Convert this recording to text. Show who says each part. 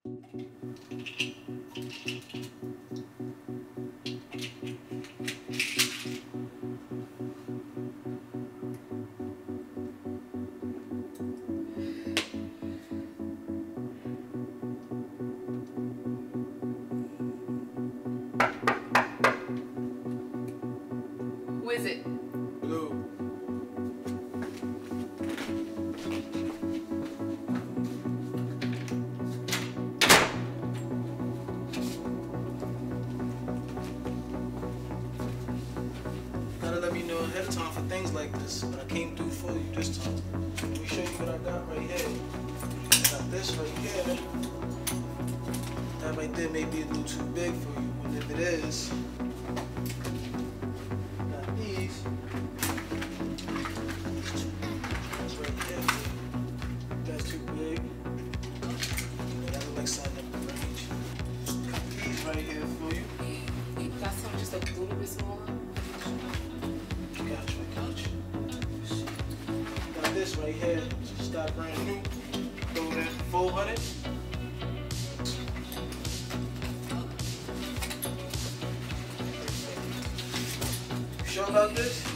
Speaker 1: Who is it?
Speaker 2: Blue. Gotta let me know ahead of time for things like this, but I came through for you this time. Let me show you what I got right here. I got this right here. That right there may be a little too big for you, and if it is, I got these. That's right here. That's too big. That look like something up the range. Got these right here for you.
Speaker 1: You got something just a little bit smaller?
Speaker 2: Gotcha. Got this right here. Just got brand new. Throw it in 400. You sure about this?